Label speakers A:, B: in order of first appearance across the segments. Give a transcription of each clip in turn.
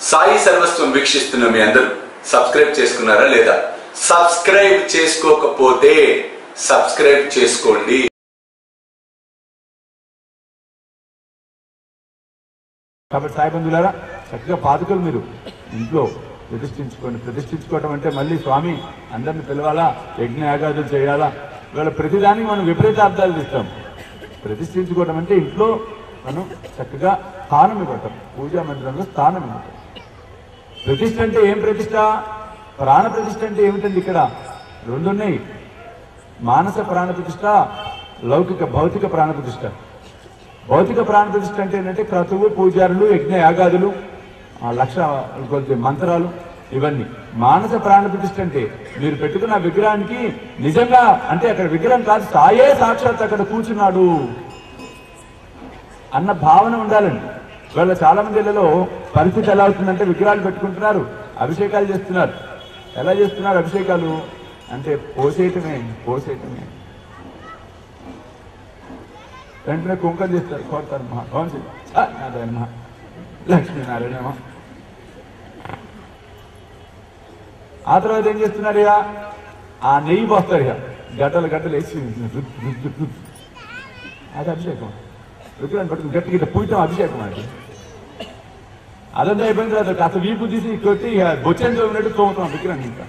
A: సాయి సర్వస్వం వీక్షిస్తున్న మీ అందరూ సబ్స్క్రైబ్ చేసుకున్నారా లేదా? సబ్స్క్రైబ్ చేసుకోకపోతే సబ్స్క్రైబ్ చేసుకోండి.
B: కాబట్టి సాయి బంధువులారా, చక్కగా పాదుకలు మీరు ఇంట్లో ప్రతిష్ఠించుకోవడం అంటే మళ్ళీ స్వామి అందరిని పిలవాలా, యజ్ఞ యాగాదులు చేయాలా, ఇవాళ ప్రతిదానికి మనం విపరీత అర్థాలు ఇస్తాం. ప్రతిష్ఠించుకోవడం అంటే ఇంట్లో మనం చక్కగా స్థానం ఇవ్వటం, పూజా మందిరంలో స్థానం ఇవ్వటం. ప్రతిష్ఠ అంటే ఏం ప్రతిష్ఠ? ప్రాణ ప్రతిష్ఠ అంటే ఏమిటండి? ఇక్కడ రెండు ఉన్నాయి, మానస ప్రాణ ప్రతిష్ఠ, లౌకిక భౌతిక ప్రాణ ప్రతిష్ఠ. భౌతిక ప్రాణ ప్రతిష్ఠ అంటే ఏంటంటే క్రతువు, పూజారులు, యజ్ఞ యాగాదులు, లక్ష కొద్ది మంత్రాలు, ఇవన్నీ. మానస ప్రాణ ప్రతిష్ఠ అంటే మీరు పెట్టుకున్న విగ్రహానికి నిజంగా అంటే అక్కడ విగ్రహం కాదు, సాయే సాక్షాత్ అక్కడ కూర్చున్నాడు అన్న భావన ఉండాలండి. వాళ్ళ చాలా మంది ఇళ్లలో పరిస్థితి ఎలా అవుతుందంటే విగ్రహాలు పెట్టుకుంటున్నారు, అభిషేకాలు చేస్తున్నారు. ఎలా చేస్తున్నారు అభిషేకాలు అంటే పోసేయటమే. వెంటనే కుంకం చేస్తారు, కోరుతారు, నారాయణ లక్ష్మీనారాయణ. ఆ తర్వాత ఏం చేస్తున్నారు? ఇక ఆ నెయ్యి పోస్తారు, ఇక గడ్డలు వేసి అది అభిషేకం. విగ్రహం పట్టుకుని గట్టి గిట్ట పూయటం అభిషేకం. అది అదంతా అయిపోయిన తర్వాత కాస్త వీపు తీసి కొట్టి బొచ్చని తోమినట్టు తోముతాం విగ్రహం. ఇంకా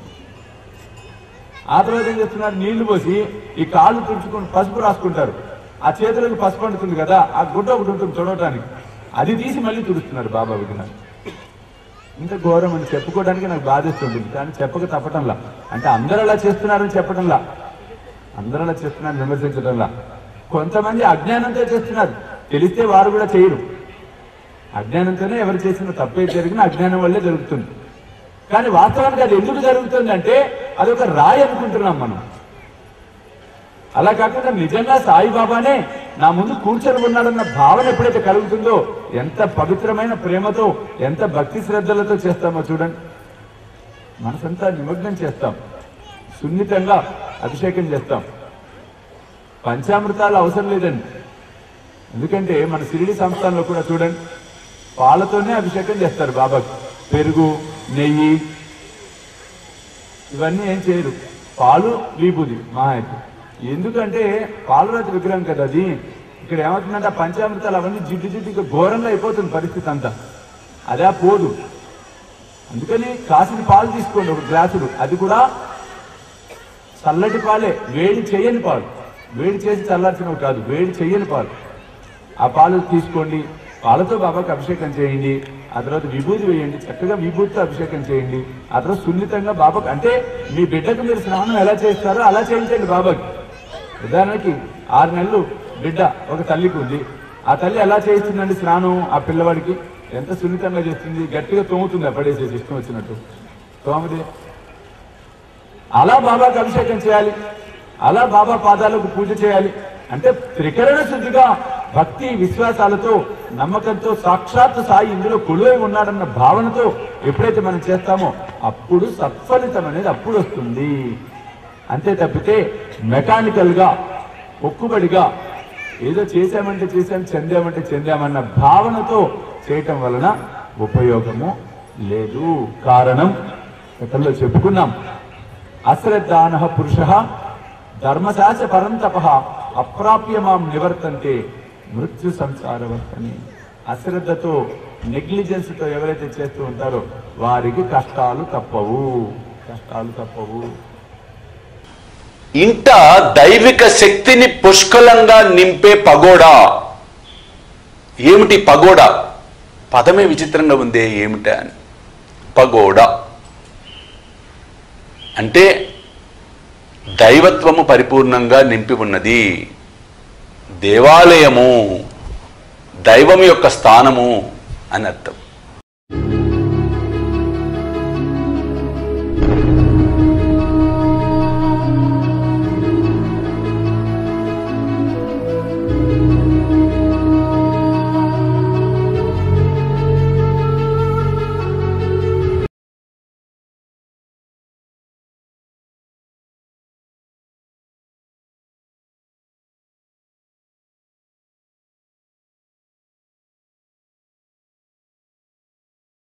B: ఆ తర్వాత ఏం చేస్తున్నారు? నీళ్లు పోసి ఈ కాళ్ళు తుడుచుకుని పసుపు రాసుకుంటారు. ఆ చేతులకు పసుపు అంటుతుంది కదా, ఆ గుడ్డ ఒకటి ఉంటుంది తుడవటానికి, అది తీసి మళ్ళీ తుడుస్తున్నారు బాబా విగ్రహాన్ని. ఇంత ఘోరం అని చెప్పుకోవడానికి నాకు బాధిస్తుంటుంది, కానీ చెప్పక తప్పటంలా. అంటే అందరూ అలా చేస్తున్నారని చెప్పడంలా, అందరూ అలా చేస్తున్నారని విమర్శించడంలా. కొంతమంది అజ్ఞానంతో చేస్తున్నారు, తెలిస్తే వారు కూడా చేయరు. అజ్ఞానంతోనే ఎవరు చేసిన తప్పే జరిగినా అజ్ఞానం వల్లే జరుగుతుంది. కానీ వాస్తవానికి అది ఎందుకు జరుగుతుంది అంటే అదొక రాయి అనుకుంటున్నాం మనం. అలా కాకుండా నిజంగా సాయిబాబానే నా ముందు కూర్చొని ఉన్నాడన్న భావన ఎప్పుడైతే కలుగుతుందో, ఎంత పవిత్రమైన ప్రేమతో, ఎంత భక్తి శ్రద్ధలతో చేస్తామో చూడండి. మనసంతా నిమగ్నం చేస్తాం, సున్నితంగా అభిషేకం చేస్తాం. పంచామృతాలు అవసరం లేదండి. ఎందుకంటే మన షిరిడి సంస్థానంలో కూడా చూడండి, పాలతోనే అభిషేకం చేస్తారు బాబాకి. పెరుగు, నెయ్యి ఇవన్నీ ఏం చేయరు, పాలు, విభూది మహా అయితే. ఎందుకంటే పాలరాతి విగ్రహం కదా అది. ఇక్కడ ఏమవుతుందంటే ఆ పంచామృతాలు అవన్నీ జిడ్డు ఘోరంగా అయిపోతుంది పరిస్థితి అంతా. అదే పోదు. అందుకని కాసిన పాలు తీసుకోండి, ఒక గ్లాసులు, అది కూడా చల్లటి పాలే, వేడి చేయని పాలు. వేడి చేసి చల్లార్చినవి కాదు, వేడి చెయ్యని పాలు. ఆ పాలు తీసుకోండి, పాలతో బాబాకి అభిషేకం చేయండి. ఆ తర్వాత విభూతి వేయండి, చక్కగా విభూతితో అభిషేకం చేయండి. ఆ తర్వాత సున్నితంగా బాబాకి, అంటే మీ బిడ్డకు మీరు స్నానం ఎలా చేస్తారో అలా చేయించండి బాబాకి. ఉదాహరణకి 6 నెలలు బిడ్డ ఒక తల్లికి ఉంది, ఆ తల్లి ఎలా చేయిస్తుందండి స్నానం? ఆ పిల్లవాడికి ఎంత సున్నితంగా చేస్తుంది, గట్టిగా తోముతుంది, పడేసేసి ఇష్టం వచ్చినట్టు తోమది. అలా బాబాకి అభిషేకం చేయాలి, అలా బాబా పాదాలకు పూజ చేయాలి. అంటే త్రికరణ శుద్ధిగా భక్తి విశ్వాసాలతో, నమ్మకంతో, సాక్షాత్ సాయి ఇందులో కొలువై ఉన్నాడన్న భావనతో ఎప్పుడైతే మనం చేస్తామో అప్పుడు సత్ఫలితం అనేది అప్పుడు వస్తుంది. అంతే తప్పితే మెకానికల్ గా, మొక్కుబడిగా ఏదో చేశామంటే చేశాం, చెందామంటే చెందామన్న భావనతో చేయటం వలన ఉపయోగము లేదు. కారణం గతంలో చెప్పుకున్నాం, అశ్రద్ధానః పురుషః ధర్మశాస్త్ర పరంతపః అప్రాప్యమాం నివర్తంతే మృత్యు సంసారవర్తని. అశ్రద్ధతో, నెగ్లిజెన్స్ తో ఎవరైతే చేస్తూ ఉంటారో వారికి కష్టాలు తప్పవు.
A: ఇంట దైవిక శక్తిని పుష్కలంగా నింపే పగోడా. ఏమిటి పగోడా? పదమే విచిత్రంగా ఉంది, ఏమిటా అని. పగోడా అంటే దైవత్వము పరిపూర్ణంగా నింపి ఉన్నది, దేవాలయము, దైవం యొక్క స్థానము అని అర్థం.